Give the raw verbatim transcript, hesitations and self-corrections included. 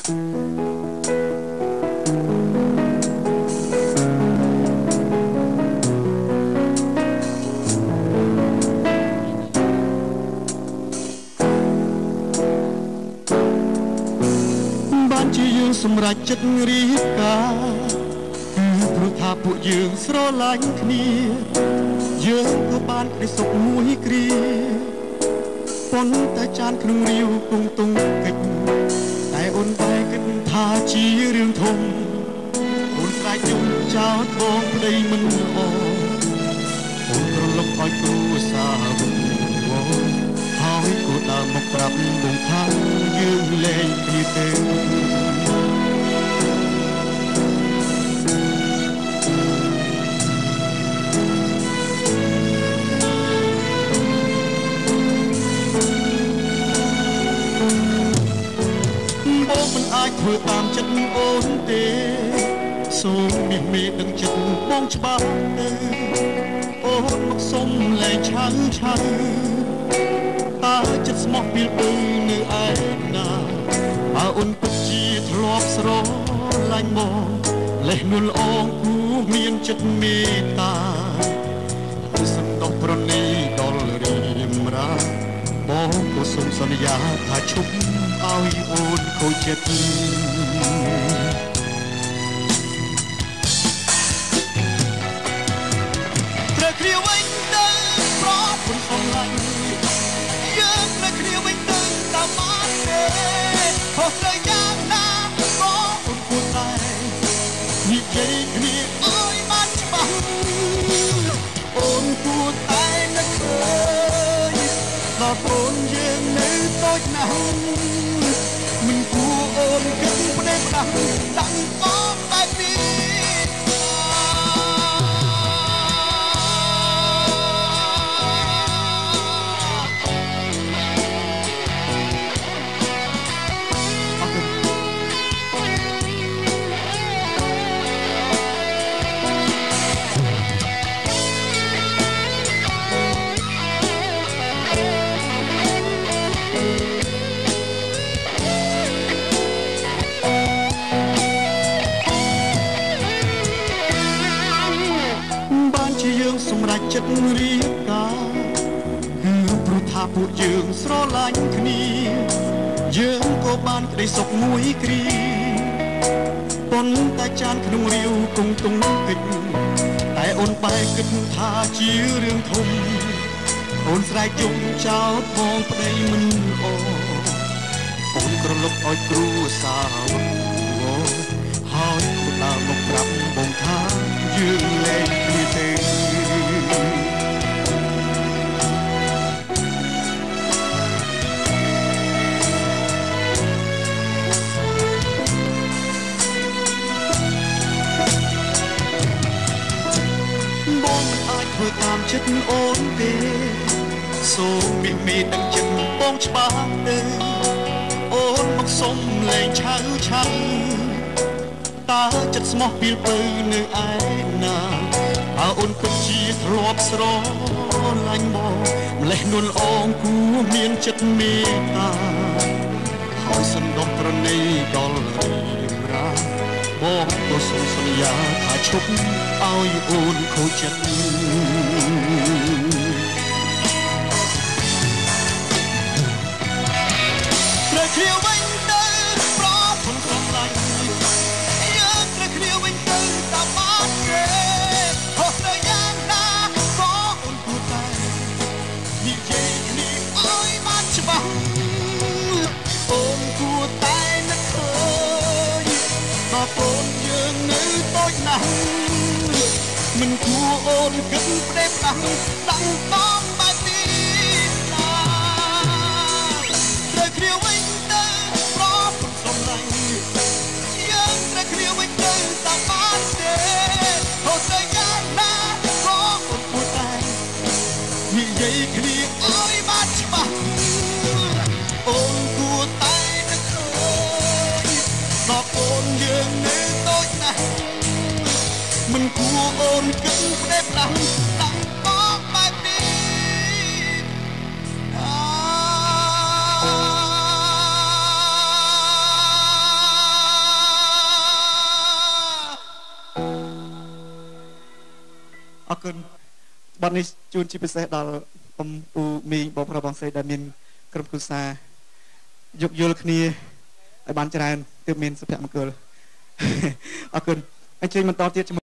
សម្រាប់ចិត្តរៀបការគឺព្រោះថាពួកយើងស្រឡាញ់គ្នាយើងក៏បានក្តីសុខមួយគ្រាប៉ុន្តែចានក្នុងរាវគង់ទង់កិច្ចតែអូនបែរគិតថាជារឿងធំអូនខ្លាចយំចោលបងប្តីមិនល្អអូនប្រឡប់ឲ្យគ្រួសារវិញហើយក៏ដើរមកប្រាប់បងថាយើងលែងគ្នាទេធ្វើតាមចិត្តអូនទេសូមមានមេដឹងចិត្តបងច្បាស់ទៅអូនមកសុំលែងឆាំងឆាំងតើចិត្តស្មោះពីលទៅនៅឯណាបើអូនពិតជាធ្លាប់ស្រឡាញ់មកលេះនួលអងគូមានចិត្តមេត្តាគឺសន្តោសប្រណីដល់រៀមរាបងក៏សូមសន្យាថាឈប់ឲ្យអូនខូចចិត្តត្រូវគ្នាវិញទៅប្រពន្ធសំឡាញ់យើងត្រូវគ្នាវិញទៅតាមបានទេខុសត្រូវយ៉ាងណាក៏អូនគួរតែនិយាយគ្នាឲ្យបានច្បាស់អូនគួរតែនឹកឃើញដល់កូនយើងនៅតូចណាស់មិនគួរអូនគិតផ្ដេសផ្ដាស់តាំងបងបែបនេះសម្រាប់ចិត្តរៀបការគឺព្រោះថាពួកយើងស្រឡាញ់គ្នាយើងក៏បានក្តីសុខមួយគ្រាប៉ុន្តែចានក្នុងរាវគង់ទង់កិច្ចតែអូនបែរគិតថាជារឿងធំអូនស្រែកយំចោលបងប្តីមិនអអូនក្រឡុកឲ្យគ្រួសារហើយក៏ដើរមកប្រាប់បងថាយើងលែងគ្នាទេធ្វើតាមចិត្តអូនទេសូមមានមេដឹងចិត្តបងច្បាស់ទៅអូនមកសុំលែងឆៅឆាំងតើចិត្តស្មោះពីលពៅនៅឯណាបើអូនពិតជាធ្លាប់ស្រឡាញ់មកម្លេះនួនអងគួរមានចិត្តមេត្តាហើយសន្តោសប្រណីដល់រៀមរាបងក៏សូមសន្យាថាឈប់ឲ្យអូនខូចចិត្តត្រូវគ្នាវិញទៅប្រពន្ធសំឡាញ់យើងត្រូវគ្នាវិញទៅតាមបានទេខុសត្រូវយ៉ាងណាក៏អូនគួរតែនិយាយគ្នាឲ្យបានច្បាស់អូនគួរតែនឹកឃើញដល់កូនយើងនៅតូចណាស់មិនគួរអូនគិតផ្ដេសផ្ដាស់តាំងបងបែបនេះណាត្រូវគ្នាវិញទៅប្រពន្ធសំឡាញ់យើងត្រូវគ្នាវិញទៅតាមបានទេខុសត្រូវយ៉ាងណាក៏អូនគួរតែនិយាយគ្នាឲ្យបានច្បាស់អូនគួរតែនឹកឃើញដល់កូនយើងនៅតូចណាស់មិនគួរអូនគិតផ្ដេសផ្ដាស់តាំងបងបែបនេះអរគុណបទនេះជួនជាពិសេសដល់បងពូមីងបងប្រុសបងស្រីដែលមានក្រុមគ្រួសារយោគយល់គ្នាឲ្យបានច្រើនទើបមានសុភមង្គលអរគុណអញ្ជើញបន្តទៀត